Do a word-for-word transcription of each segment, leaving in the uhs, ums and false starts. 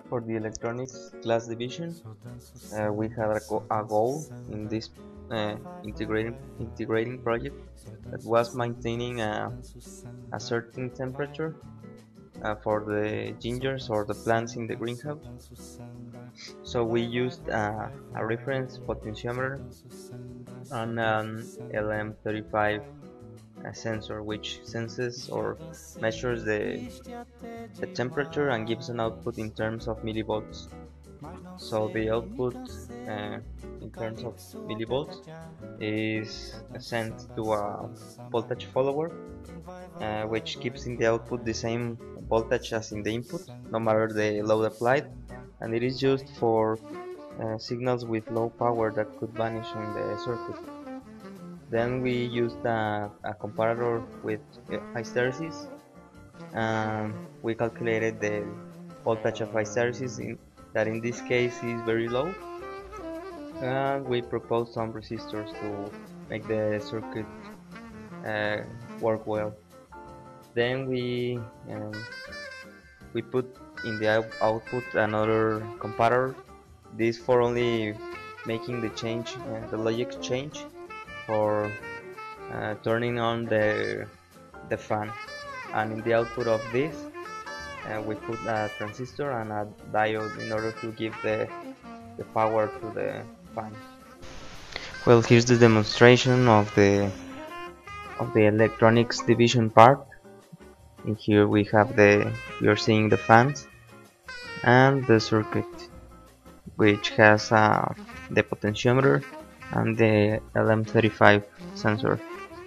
For the electronics class division, uh, we had a, go a goal in this uh, integrating integrating project that was maintaining a, a certain temperature uh, for the gingers or the plants in the greenhouse. So we used uh, a reference potentiometer and an L M thirty-five uh, sensor which senses or measures the, the temperature and gives an output in terms of millivolts. So the output uh, in terms of millivolts is sent to a voltage follower uh, which keeps in the output the same voltage as in the input no matter the load applied, and it is used for uh, signals with low power that could vanish in the circuit. Then we used a, a comparator with uh, hysteresis, and we calculated the voltage of hysteresis in, that in this case is very low, and we proposed some resistors to make the circuit uh, work well. Then we um, we put in the out output another comparator, this for only making the change, uh, the logic change for uh, turning on the the fan, and in the output of this uh, we put a transistor and a diode in order to give the the power to the fan. Well, here's the demonstration of the of the electronics division part. In here we have the we are seeing the fans and the circuit, which has uh, the potentiometer and the L M thirty-five sensor.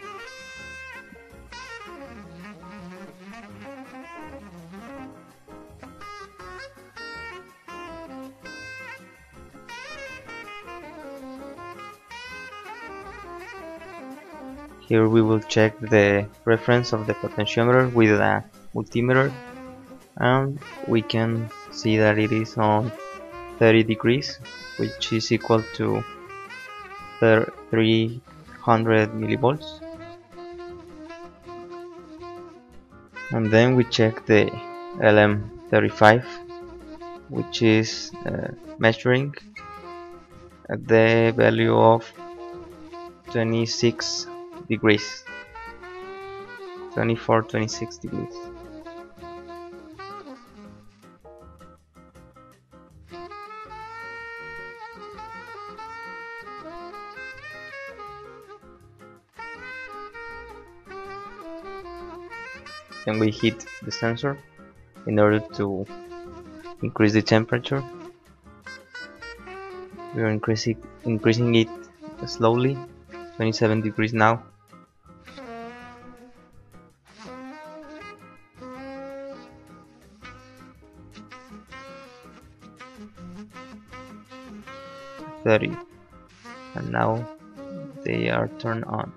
Here we will check the reference of the potentiometer with a multimeter, and we can see that it is on thirty degrees, which is equal to three hundred millivolts. And then we check the L M thirty-five, which is uh, measuring at the value of twenty-six degrees, twenty-four, twenty-six degrees. Then we hit the sensor in order to increase the temperature. We are increasing increasing it slowly, twenty-seven degrees now. thirty, and now they are turned on.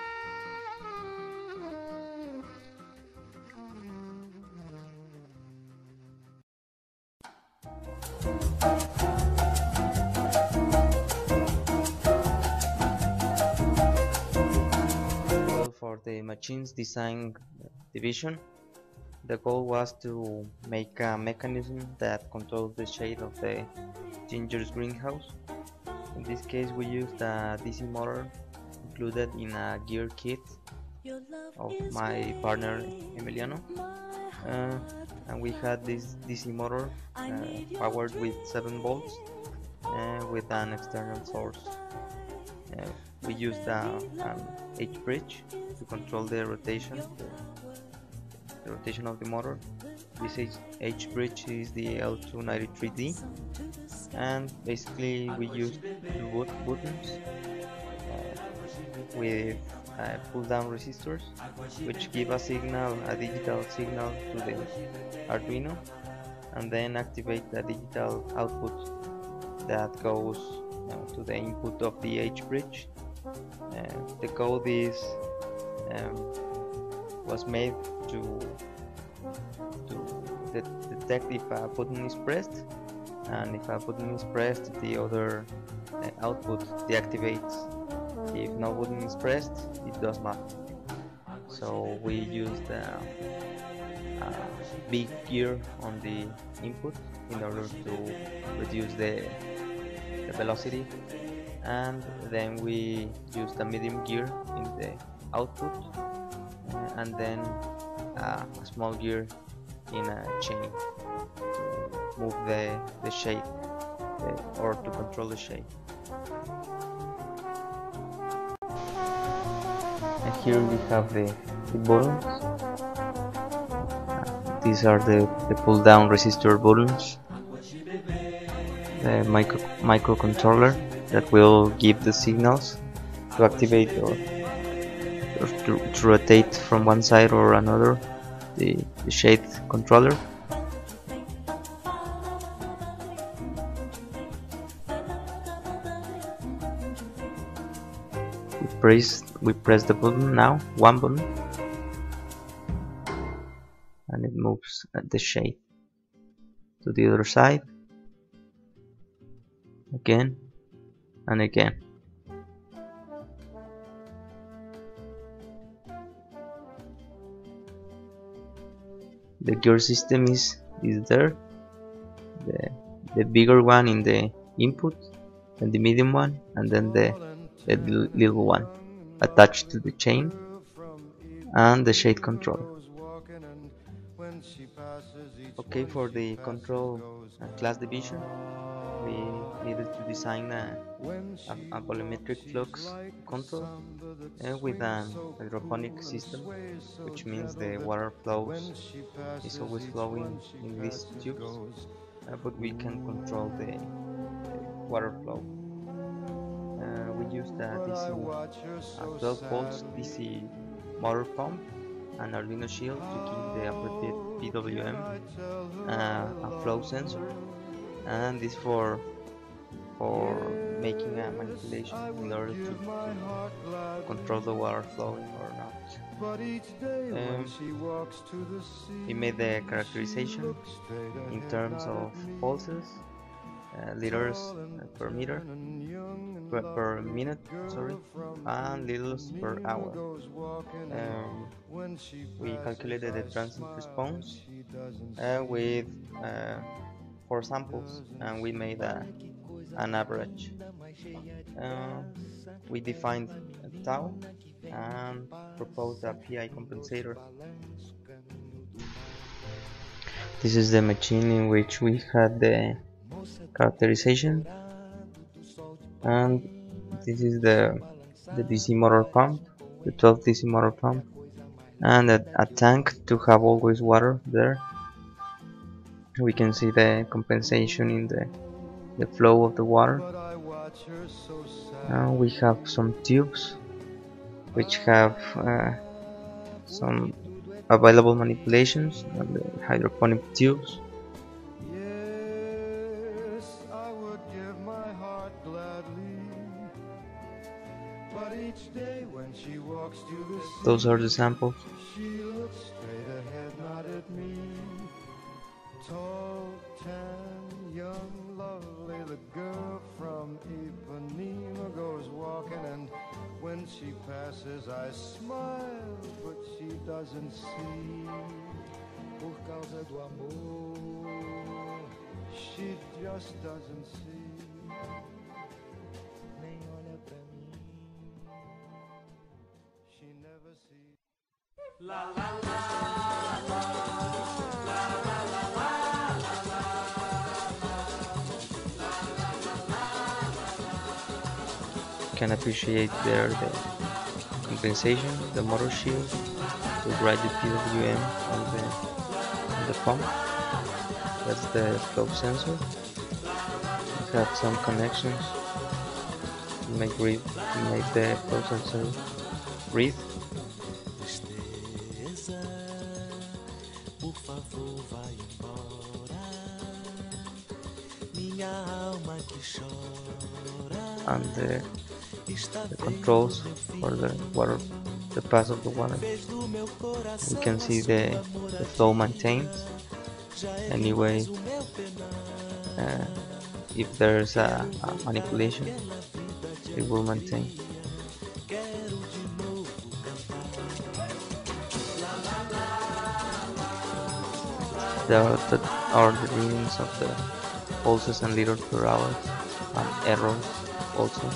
Well, for the machines design division, the goal was to make a mechanism that controls the shade of the ginger's greenhouse. In this case we used a D C motor included in a gear kit of my partner Emiliano, uh, and we had this D C motor uh, powered with seven volts uh, with an external source. Uh, we used a, an H bridge to control the rotation, the, the rotation of the motor. This H, H bridge is the L two ninety-three D, and basically we used two buttons uh, with uh, pull down resistors which give a signal, a digital signal to the Arduino, and then activate the digital output that goes uh, to the input of the H bridge. Uh, the code is um, was made to to de detect if a button is pressed, and if a button is pressed the other uh, output deactivates. If no button is pressed, it does not. So So we used a, a big gear on the input in order to reduce the, the velocity, and then we used a medium gear in the output, uh, and then uh, a small gear in a chain to move the, the shade, the, or to control the shade. And here we have the, the buttons. Uh, these are the, the pull down resistor buttons, the micro, microcontroller that will give the signals to activate or, or to, to rotate from one side or another the, the shade controller. We press, we press the button now, one button, and it moves the shade to the other side, again and again. The gear system is is there, the the bigger one in the input, and the medium one, and then the, the little one attached to the chain, and the shade controller. Okay, for the control uh, class division, we needed to design a, a, a volumetric flux control uh, with an hydroponic system, which means the water flows is always flowing in these tubes, uh, but we can control the, the water flow. Uh, we used a D C, a twelve volts D C motor pump, an Arduino shield to keep the appropriate P W M, uh, a flow sensor, and this for for making a manipulation in order to, to control the water flowing or not. Um, we made the characterization in terms of pulses, uh, liters uh, per meter, per, per minute, sorry, and litres per hour. Um, we calculated the transient response uh, with uh, four samples, and we made a, an average. Uh, we defined a tau and proposed a P I compensator. This is the machine in which we had the characterization, and this is the the D C motor pump, the twelve D C motor pump, and a, a tank to have always water there. We can see the compensation in the the flow of the water. Now we have some tubes which have uh, some available manipulations on the hydroponic tubes. Those are the samples. Tall, tan, young, lovely, the girl from Ipanema goes walking, and when she passes I smile, but she doesn't see. Por causa do amor, she just doesn't see. Nem olha pra mim, she never sees. La la la la. Can appreciate there the compensation, the motor shield to write the P W M on the, on the pump. That's the flow sensor. We have some connections to make, read, to make the flow sensor read. And the, the controls for the water, the pass of the water. We can see the, the flow maintained. Anyway, uh, if there's a, a manipulation, it will maintain. There the, are the readings of the pulses and liters per hour and errors also.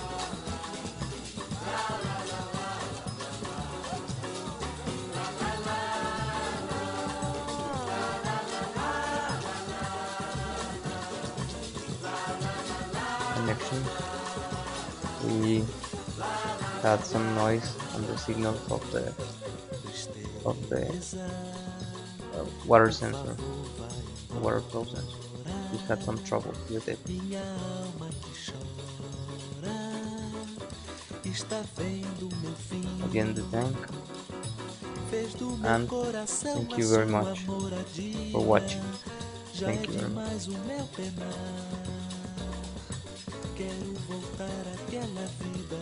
Connection. We had some noise on the signals of the of the uh, water sensor, the water flow sensor. We had some trouble with it. Again the tank, and thank you very much for watching. Thank you very much. Quero voltar àquela vida